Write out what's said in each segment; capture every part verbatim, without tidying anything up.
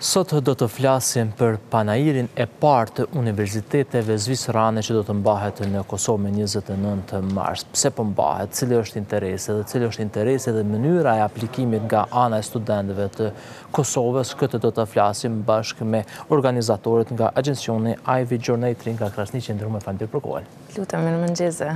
Sot do të flasim për panairin e parë të universiteteve zvisërane që do të mbahet në Kosovë me njëzet e nëntë mars. Pse po mbahet, cili është interesi dhe cili është interesi dhe mënyra e aplikimit nga ana e studentëve të Kosovës, këtë do të flasim bashkë me organizatorët nga agencioni I V Gjornejtri nga Krasniqi që ndërruar me falënderim për kohën. Lutem, mirëmëngjese.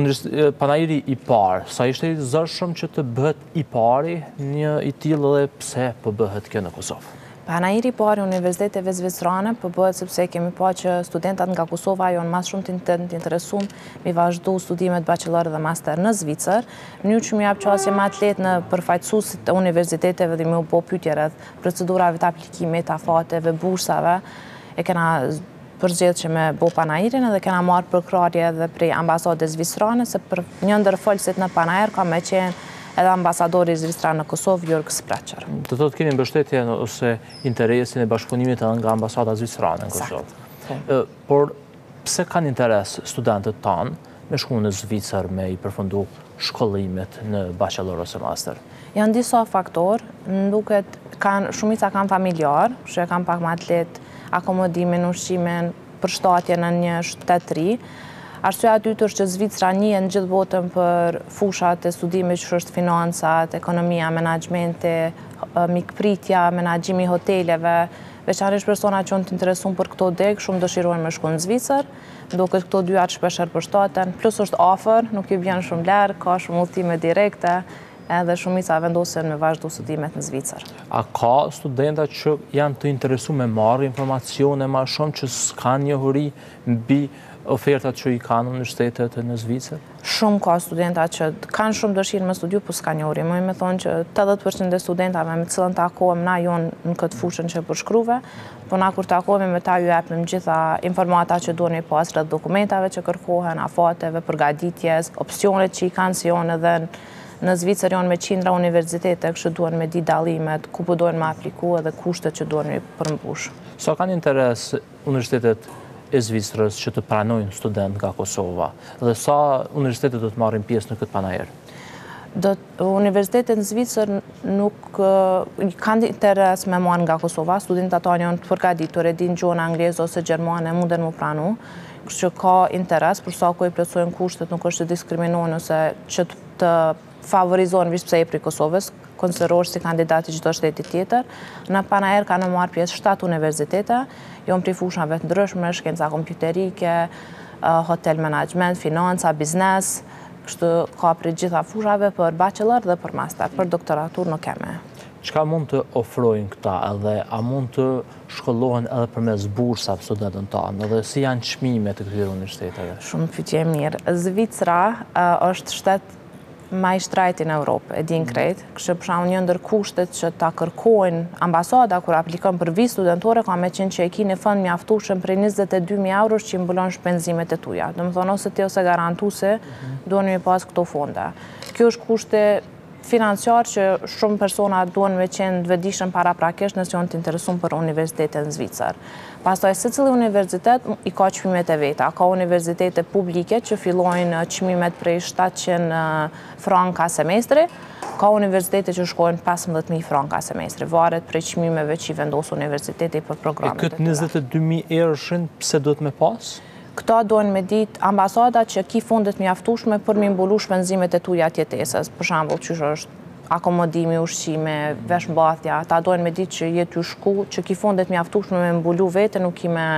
Panairi i parë, sa ishte i zërshëm që të bëhet i pari një i tillë dhe pse po bëhet kjo në Kosovë? Panairi i parë i universiteteve zvisërane po bëhet sepse kemi pa që studentat nga Kosova janë mas shumë të interesuar mi vazhdu studimet bachelor dhe master në Zvicër, mënyrë që mi jap qasje më të lehtë në përfaqësuesit e universiteteve dhe mi u bë pyetje rreth procedurave të aplikimit, afateve, bursave. E kena përgjithë që me bo panairin edhe kena marrë përkrarje edhe prej ambasadës zvisërane, se për një ndër folësit në panair ka me qenë edhe ambasadori zvisëran në Kosovë, Jurg Sprecher. Të thotë keni mbështetje ose interesin e bashkëpunimit edhe nga ambasada zvisërane në Kosovë. Por pse kanë interes studentët tanë me shku në Zvicër me i përfundu shkollimet në bachelor ose master? Janë disa faktor, nduket shumica kanë familjar, që kanë pak më të lehtë akomodimin, ushqimin, përshtatje në një shtetëri. Arsyeja e dytë është që Zvicra njihet në gjithë botën për fushat e studimit që është financat, ekonomia, menaxhmenti, mikpritja, menaxhimi i hoteleve, veçanërisht persona që janë të interesuar për këto deg, shumë dëshirojnë me shku në Zvicër, duket këto dy atë shpeshherë përshtaten, plus është afër, nuk i vjen shumë larg, ka shumë udhëtime direkte, edhe shumica vendosen me vazhdu studimet në Zvicër. A ka studenta që janë të interesuar me marrë informacione më shumë që s'kanë njohuri mbi ofertat që i kanë në universitetet në Zvicër? Shumë ka studenta që kanë shumë dëshirë me studiu, po s'ka njohuri. Më me thonë që tetëdhjetë përqind e studentave me cilën takohem na jonë në këtë fushën që përshkruve, po na kur takohemi me ta ju japim gjitha informata që duhen mi pas rreth dokumentave që kërkohen, afateve, përgatitjes, opsionet që i kanë si janë edhe në Zvicër janë me qindra universitete, kështu duhen me di dallimet, ku po duhen me apliku edhe kushtet që duhen mi përmbush. Sa kanë interes universitetet e Zvicrës që të pranojnë student nga Kosova dhe sa universitetet do të marrin pjesë në këtë panair? Universitetet në Zvicër nuk kanë interes me marrë nga Kosova, studentat tanë janë të përgatitur, e din gjuhën angleze ose gjermane, munden mu pranu, kështu që ka interes, për sa ku i plotësojnë kushtet, nuk është të diskriminojnë ose që të favorizohen vish pse i prej Kosovës, konsiderohesh si kandidati çdo shteti tjetër. Në panair kanë marrë pjesë shtatë universitete, janë prej fushave të ndryshme, shkenca kompjuterike, hotel management, financa, biznes, kështu ka prej gjitha fushave për bachelor dhe për master, për doktoratur nuk keme. Çka mund të ofrojnë këta edhe a mund të shkollohen edhe përmes bursave studentët tanë edhe si janë çmimet e këtyre universiteteve? Shumë pyetje mirë. Zvicra është shtet ma i shtrajti në Europë, e din krejt, kështë për shembull një ndër kushtet që ta kërkojnë ambasada kur aplikon për vizë studentore ka me qenë që e ki një fond mjaftueshëm prej njëzet e dy mijë eurosh që i mbulon shpenzimet e tuja. Do të thonë ose ti ose garantuese duhen mi pas këto fonde. Kjo është kushte financiar që shumë persona duhen me qenë të vetëdijshëm paraprakisht nëse janë të interesuar për universitetet në Zvicër. Pastaj secili universitet i ka çmimet e veta. Ka universitete publike që fillojnë çmimet prej shtatëqind franka semestri, ka universitete që shkojnë pesëmbëdhjetë mijë franka semestri, varet prej çmimeve që i vendos universiteti për programet. E këtë njëzet e dy mijë euroshin pse duhet me pas? Këta duhen me ditë ambasada që ki fondet mjaftueshme për mi mbulu shpenzimet e tuja të jetesës. Për shembull, çysh është akomodimi, ushqime, veshmbathja, ata duhen me ditë që je ty shku, që ki fondet mjaftueshme me mbulu vete, nuk ki me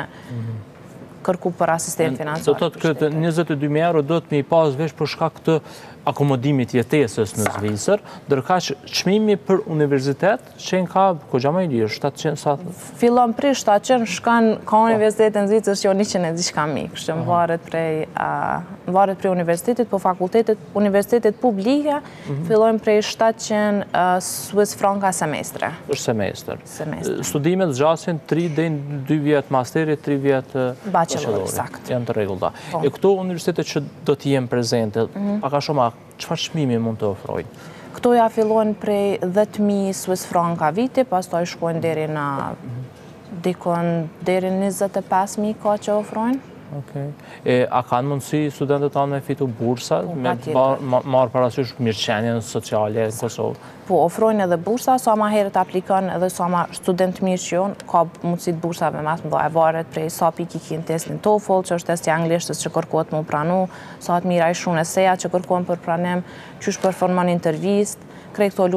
kërku për asistent financiar. Do thotë këtë njëzet e dy mijë euro do të mi pas vesh për shkak të akomodimit jetesës në Zvicër, ndërka që çmimi për universitet qenë ka kogja më i lirë, shtatëqind sa? Fillon prej shtatëqind, shkan ka universitet në Zvicër që jo njëqind e diçka mijë, kështu më varet prej varet prej universitetit, po fakultetet, universitetet publike fillojnë prej shtatëqind Swiss franka semestre. Është semestër. Semestër. Studimet zgjasin tri deri dy vjet masteri, tri vjet bachelor, sakt. Janë të rregullta. E këto universitetet që do të jenë prezente, pak a shumë çfarë çmimi mund të ofrojnë? Këto ja fillojnë prej dhjetë mijë Swiss franka viti, pastaj shkojnë deri në dikon deri në njëzet e pesë mijë ka që ofrojnë. A kanë mundësi studentët tanë me fitu bursa, me marë parasysh mirëqenjen sociale në Kosovë? Po, ofrojnë edhe bursa, sa ma herët aplikon edhe sa ma student mirë që jonë, ka mundësit bursave mas më dojë varet prej sa piki ki në testin TOEFL, që është testi anglishtës që kërkot më pranu, sa të mira i shumë eseja që kërkon për pranem, që është përformon intervist, krej këto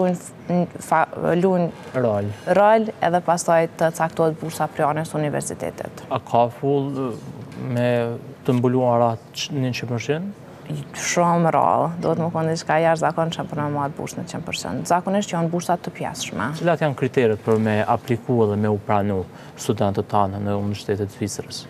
lujnë rol edhe pastaj të caktohet bursa prjanes universitetet. A ka full me të mbuluara njëqind përqind? Shumë rallë, do të më kondi që ka jashtë zakon që për në matë bursë në njëqind përqind. Zakonisht janë bursat të pjasshme. Cilat janë kriteret për me apliku dhe me u pranu studentët tanë në Universitetet Zvicrës?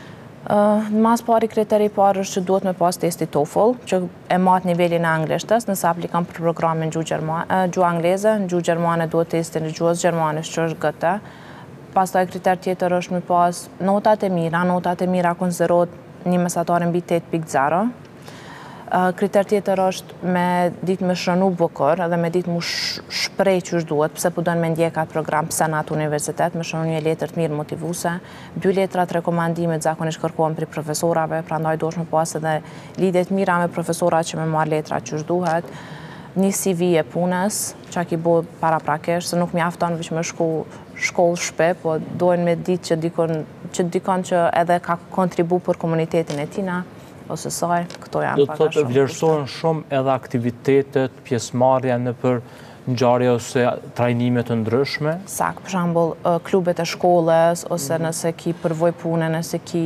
Në mas pari kriteri parë është që duhet me pas testi TOEFL, që e matë nivelin e anglishtës, nëse aplikon për programin gjuhë angleze, në gjuhë gjermane duhet testin në gjuhës gjermanis që është G T. Pastaj kriter tjetër është me pas notat e mira, notat e mira konsiderohet një mesatar mbi tetë pikë zero. Kriter tjetër është me ditë me shënu bukur edhe me ditë mu shprej që është duhet, pëse përdojnë me ndjek atë program, pëse në atë universitet, me shënu një letër të mirë motivuse. Dy letrat rekomandimit zakonisht kërkohen për profesorave, pra ndaj dosh me pas edhe lidhet mira me profesorat që me marrë letrat që është duhet. Një C V e punës, që a ki bo para prakesh, se nuk mjafton vëq me shku shkollë shpe, po dojnë me ditë që dikon që edhe ka kontribu për komunitetin e tina, ose saj, këto janë paka shumë. Do të thotë vlerësohen shumë edhe aktivitetet, pjesëmarrja në për ngjarje ose trajnime të ndryshme? Sakt, për shembull, klubet e shkollës, ose nëse ki përvoj pune, nëse ki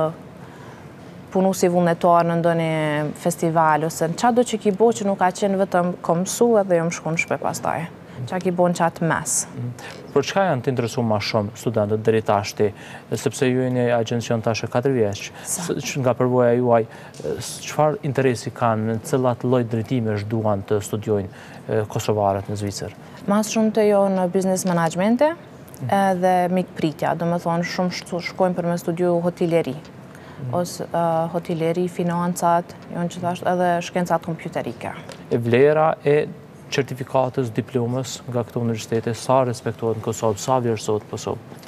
punu si vullnetar në ndonjë festival, ose në çdo që ki bo që nuk ka qenë vetëm kom mësu edhe jo më shku në shpe pastaj. Qa ki bo në qatë mes. Për çka janë të interesu ma shumë studentët deri tashti, sepse ju e një agencion tash e katër vjeç, nga përvoja juaj, çfarë interesi kanë, në cilat lloj drejtimesh duan të studiojnë kosovarët në Zvicër? Mas shumë të jo në business managemente edhe mikpritja, do me thonë shumë shkojnë për me studiu hoteleri, ose hoteleri, financat, jonë që thashtë edhe shkencat kompjuterike. E vlera e certifikatës, diplomës nga këto universitete, sa respektohet në Kosovë, sa vlerësohet në Kosovë?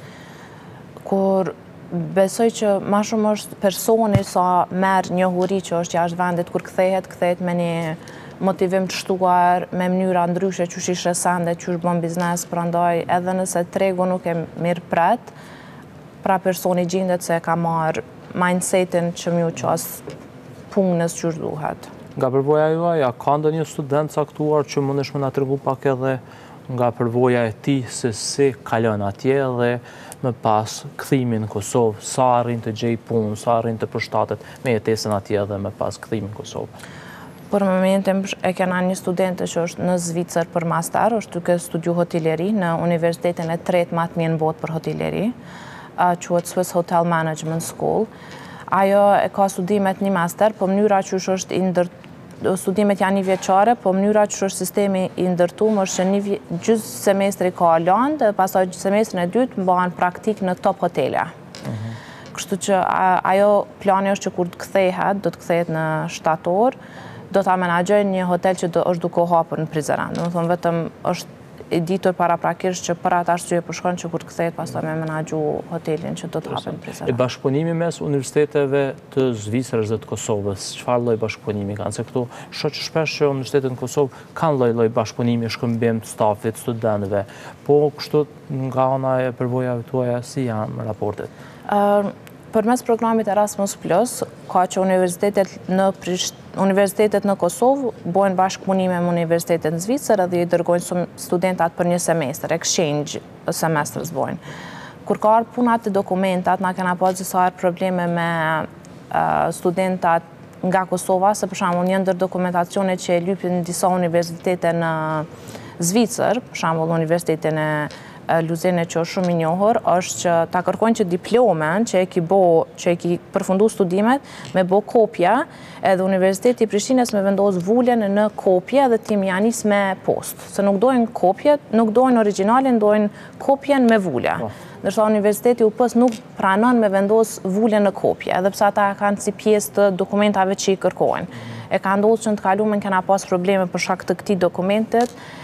Kur besoj që ma shumë është personi sa merë njohuri që është jashtë vendit, kur kthehet, kthehet me një motivim të shtuar, me mënyra ndryshe që shishe sende, që është bon biznes, prandaj edhe nëse tregu nuk e mirë pret, pra personi gjendet se ka marë mindsetin që mju qasë punës që është duhet. Nga përvoja juaj, a ka ndonjë student caktuar që mundesh me na tregu pak edhe nga përvoja e tij se si kalon atje dhe më pas kthimin në Kosovë, sa arrin të gjej punë, sa arrin të përshtatet me jetesën atje dhe më pas kthimin në Kosovë? Për momentin e kena një studente që është në Zvicër për master, është duke studiu hoteleri në Universitetin e tretë më të mirë në botë për hoteleri, quhet Swiss Hotel Management School. Ajo e ka studimet një master, po mënyra që është i ndërtuar, studimet janë një vjeqare, po mënyra që është sistemi i ndërtuar është që një gjysmë semestri ka landë, pastaj semestrin e dytë bëhen praktik në top hotele. Kështu që ajo plani është që kur të kthehet, do të kthehet në shtator, do ta menaxhojë një hotel që është duke u hapur në Prizren. Do të thonë vetëm është e ditur para prakisht që për atë arsye po shkon që kur të kthehet pastaj me menaxhu hotelin që do të hapet në Prizren. E bashkëpunimi mes universiteteve të Zvicrës dhe të Kosovës, çfarë lloj bashkëpunimi kanë? Se këtu shoh që shpesh që universitetet në Kosovë kanë lloj-lloj bashkëpunimi, shkëmbim të stafit, studentëve, po kështu nga ana e përvojave tuaja si janë raportet? Përmes programit Erasmus Plus, ka që universitetet në Universitetet në Kosovë bojnë bashkëpunime me universitetet në Zvicër dhe i dërgojnë studentat për një semestër, exchange semesters bojnë. Kur ka arë punat të dokumentat, na kena pas disa probleme me studentat nga Kosova, se për shembull një ndër dokumentacione që e lypin disa universitete në Zvicër, për shembull Universitetin e Luzene që është shumë i njohur, është që ta kërkojnë që diplomen që e ki bo, që e ki përfundu studimet, me bo kopja, edhe Universiteti i Prishtinës me vendos vullen në kopje dhe ti janis me post. Se nuk dojnë kopje, nuk dojnë originalin, dojnë kopjen me vulle. Ndërsa Universiteti U P-s nuk pranon me vendos vullen në kopje, edhe pse ata kanë si pjesë të dokumentave që i kërkojnë. E ka ndodhur që në të kaluar kena pas probleme për shkak të këtij dokumentit,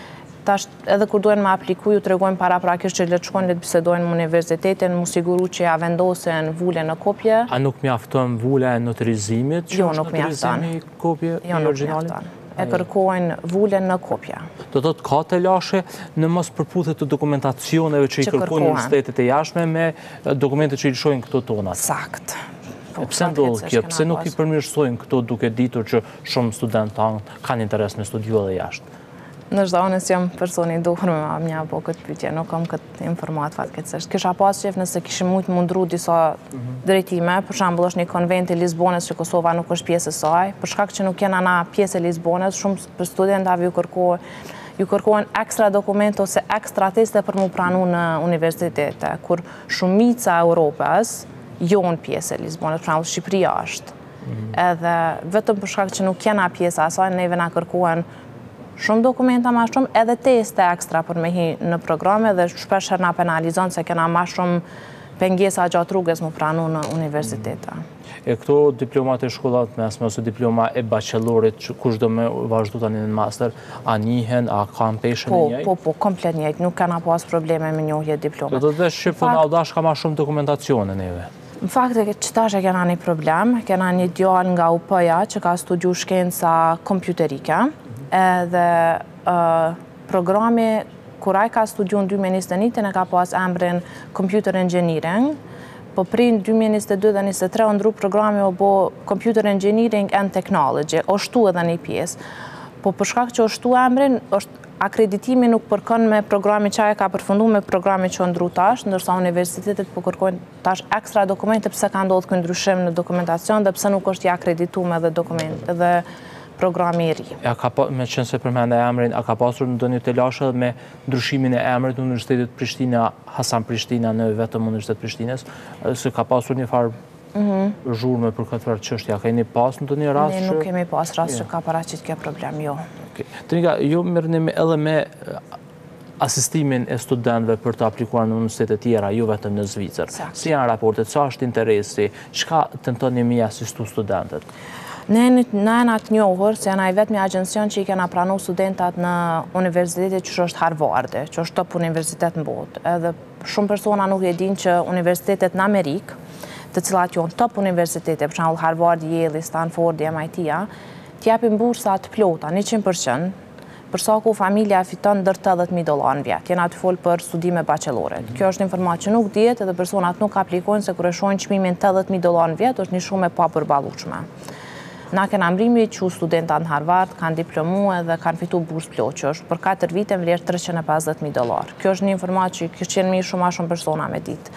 Tash edhe kur dojnë me apliku, ju të regojnë para prakisht që le të shkojnë le të bisedojnë në universitetin, mu siguru që ja vendosen vule në kopje. A nuk mjafton vule e notarizimit? Jo, nuk mjafton. Kopje jo, nuk mjafton. E kërkojnë vule në kopja. Do të të ka të lashe në mos përputhet të dokumentacioneve që i kërkojnë universitetet e jashme me dokumentet që i lëshojnë këto tonat. Sakt. Pse ndodhë kjo? Pse nuk i përmirësojnë këto duke ditur që shumë studentë kanë interes me studiu edhe jashtë? Nështë da onës jam personi duhur me ma mja po këtë pytje, nuk kam këtë informat fatkecështë. Kisha pas qef nëse kishim mujtë mundru disa drejtime, për shambull është një konvent i Lisbonës që Kosova nuk është pjesë e saj, për shkak që nuk jena na pjesë e Lisbonës, shumë për studentave ju kërkojnë ju kërkojnë ekstra dokumente ose ekstra teste për mu pranu në universitete, kur shumica Europës jonë pjesë e Lisbonës, për shambull Shqipëria është. Edhe vetëm për shkak që nuk jena pjesë e asaj, neve na kërkojnë shumë dokumenta ma shumë, edhe teste ekstra për me hi në programe dhe shpesher nga penalizon se kena ma shumë pengesa gjatë rrugës mu pranu në universiteta. E këto diplomat e shkollat mesme ose diploma e bachelorit, kush do me vazhdu tani në master, a njihen, a kanë peshën e njëjtë? Po, po, po, komplet njëjtë, nuk kana pas probleme me njohje diplomat. Do të dhe Shqipë në audash ka ma shumë dokumentacione neve. Në fakt e që tash e kena një problem, kena një djallë nga U P-ja që ka studiu shkenca kompjuterike, edhe programi kuraj ka studiu në dy mijë e njëzet e një e ka pas emrin Computer Engineering, po prin dy mijë e njëzet e dy dhe njëzet e tre o ndru programi o bo Computer Engineering and Technology, o shtu edhe një pjesë. Po për shkak që o shtu emrin, akreditimi nuk përkon me programi që e ka përfundu me programi që o ndru tash, ndërsa universitetet po kërkojnë tash ekstra dokumente pëse ka ndodhë kënë ndryshim në dokumentacion dhe pëse nuk është i akredituar edhe dokumente dhe programi i ri. Me qënë se përmenda e emrin, a ka pasur në do një të lashe me ndryshimin e emrit në Universitetit Prishtina, Hasan Prishtina në vetëm Universitet Prishtines, se ka pasur një farë zhurme për këtë farë qështja, ka i një pas në do një rast? Ne nuk kemi pas rast që ka paraqit kjo problem, jo. Të një ka, jo mërënim edhe me asistimin e studentëve për të aplikuar në universitetet tjera, ju vetëm në Zvicër. Si janë raportet, sa është interesi, çka tentoni mi asistu studentët? Ne jena të njohër, se jena i vetë një agencion që i kena pranu studentat në universitetet që është Harvard, që është top universitet në botë. Edhe shumë persona nuk e din që universitetet në Amerikë, të cilat jonë top universitetet, për shembull Harvard, Yale, Stanford, M I T-a, t'japin bursa të plota, njëqind përqind, për sa ku familja fiton ndër tetëdhjetë mijë dollar në vjet. Jena të folë për studime bacheloret. Kjo është informatë që nuk dihet edhe personat nuk aplikojnë se kur e shohin çmimin tetëdhjetë mijë dollar në vjet, është një shumë e papërballueshme. Na kena mbrimi që studentat në Harvard kanë diplomu edhe kanë fitu burs plot, që është për katër vite vlerë treqind e pesëdhjetë mijë dollar. Kjo është një informatë që kështë qenë mirë shumë ma shumë persona me ditë.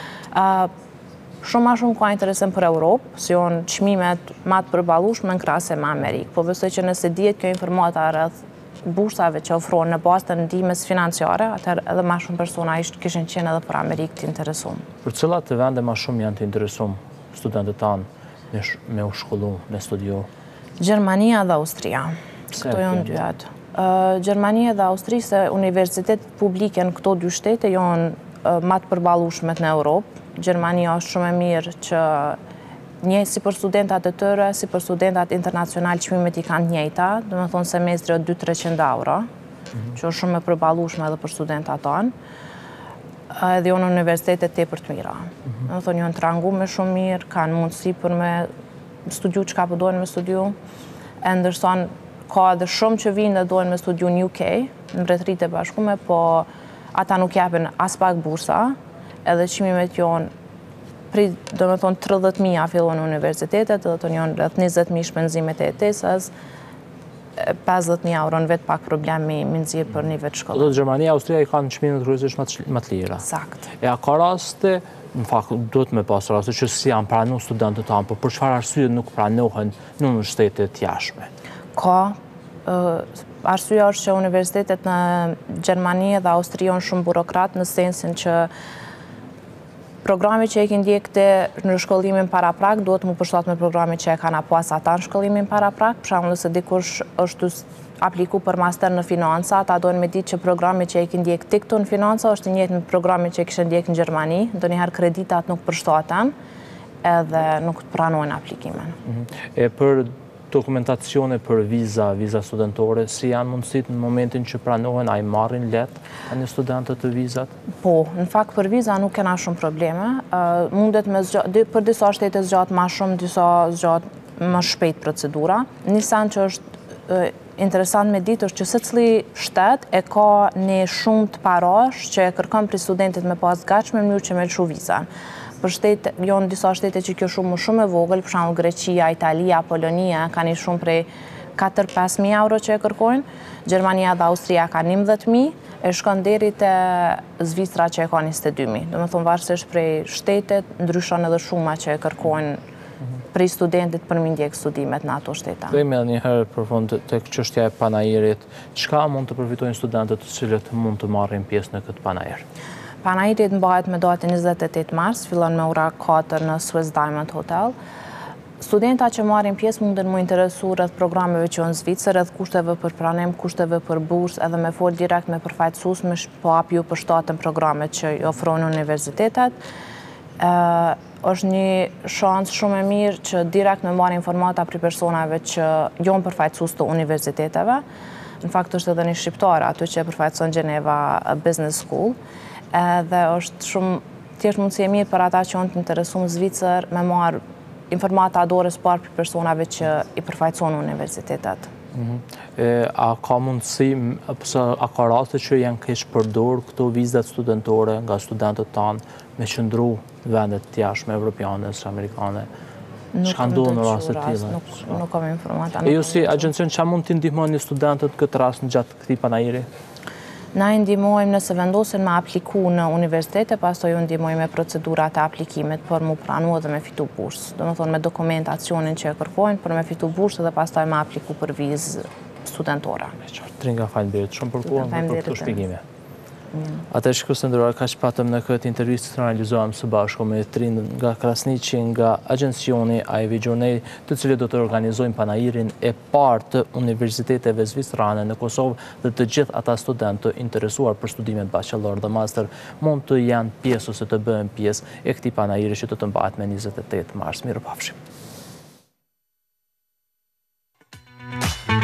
Shumë ma shumë ka interesim për Europë, si janë çmimet ma të përballueshme në krahasim me Amerikë. Po besoj që nëse dihet kjo informata rreth bursave që ofrohen në bazë të ndihmës financiare, atëherë edhe ma shumë persona kishin qenë edhe për Amerikë të interesuar. Për cilat të vende ma shumë janë të interesuar studentët tanë me u shkollu, me studiu? Gjermania dhe Austria. Këto janë dyat. Gjermania dhe Austria, se universitetet publike në këto dy shtete janë ma të përballueshme në Europë. Gjermania është shumë e mirë që një si për studentat e tëre, si për studentat internacional çmimet i kanë njëjta, do të thonë semestri dy treqind euro, që është shumë e përballueshme edhe për studentat tanë. Edhe jo në universitetet te për të mira. Në thonë, jo në të rangu me shumë mirë, kanë mundësi për me studiu që ka përdojnë me studiu, e ndërson ka edhe shumë që vinë dhe dojnë me studiu në U K, në Mbretëritë e Bashkuara, po ata nuk japin as pak bursa, edhe çmimet jonë, do me thonë tridhjetë mijë fillon në universitetet, dhe të njën rreth njëzet mijë shpenzimet e jetesës, pesëdhjetë mijë euro në vetë pak problem me nxirr për një vetë shkollë. Do të Gjermania, Austria i kanë çmimet kryesisht më të lira. Sakt. E a ka raste, në fakt duhet me pas raste që si janë pranuar studentët tanë, por për çfarë arsye nuk pranohen në universitetet jashtme? Ka. Arsyeja është që universitetet në Gjermani dhe Austri janë shumë burokrat në sensin që programi që e kënë ndjekte në shkollimin para prak, duhet mu përshtat me programi që e kanë pas ata në shkollimin para prak, për shembull nëse dikush është apliku për master në financa, ata dojnë me ditë që programi që e kënë ndjek të këtu në financa është njëjtë me programi që e kështë ndjek në Gjermani, ndonjëherë kreditat nuk përshtaten edhe nuk të pranojnë aplikimin. E për dokumentacione për viza, viza studentore, si janë mundësit në momentin që pranohen, a i marrin let a një studentët të vizat? Po, në fakt për viza nuk kena shumë probleme. Mundet me zgjatë, për disa shtete zgjatë ma shumë, disa zgjatë më shpejt procedura. Një sen që është interesant me ditë është që se cili shtet e ka një shumë të parash që e kërkon për studentit me pas gatshme në mënyrë që me lëshu vizan. Për shtete, jonë disa shtete që kjo shumë më shumë e vogël, për shembull Greqia, Italia, Polonia, ka një shumë prej katër pesë mijë euro që e kërkojnë, Gjermania dhe Austria ka njëmbëdhjetë mijë, e shkon deri te Zvicra që e ka njëzet e dy mijë. Do të thonë varësisht prej shtetet, ndryshon edhe shuma që e kërkojnë prej studentit për mi ndjek studimet në ato shteta. Kthehemi edhe një herë për fund tek çështja e panajirit. Çka mund të përfitojnë studentët të cilët mund të marrin pjesë në këtë panajir? Panajirit mbahet me datën njëzet e tetë mars, fillon me ora katër në Swiss Diamond Hotel. Studenta që marrin pjesë munden mu interesu rreth programeve që në Zvicër, rreth kushteve për pranim, kushteve për bursë, edhe me fol direkt me përfaqësues me po hap ju përshtatën programet që i ofrojnë universitetet. Është një shansë shumë e mirë që direkt me marrë informata për personave që jonë përfaqësues të universiteteve. Në fakt është edhe një shqiptare aty që e përfaqëson Geneva Business School. Dhe është shumë tjesht mundësi e mirë për ata që janë të interesuar në Zvicër me marrë informata dorës parë për personave që i përfaqësojnë universitetet. A ka mundësi, a ka raste që janë keq përdor këto vizat studentore nga studentët tanë me qëndru vendet të jashtme evropiane, amerikane? Çka ndodh në raste të tilla? Nuk kam informata. E ju si agjencion çfarë mund t'i ndihmoni studentët këtë rast në gjatë këtij panajiri? Na i ndihmojmë nëse vendosen me apliku në universitete, pastaj ju ndihmojmë me procedurat e aplikimit për mu pranu dhe me fitu bursë. Do të thonë me dokumentacionin që e kërkojnë për me fitu bursë dhe pastaj me apliku për vizë studentore. Tringa faleminderit shumë për kohën dhe për këto shpjegime. Atë shikues të nderuar, kaq patëm në këtë intervistë që realizuam së bashku me Trin nga Krasniqi, nga agjencioni I V Journey, të cilët do të organizojnë panajirin e parë të universiteteve zvicrane në Kosovë dhe të gjithë ata studentë të interesuar për studimet bachelor dhe master mund të janë pjesë ose të bëhen pjesë e këtij panajiri që do të mbahet me njëzet e tetë mars. Mirupafshim.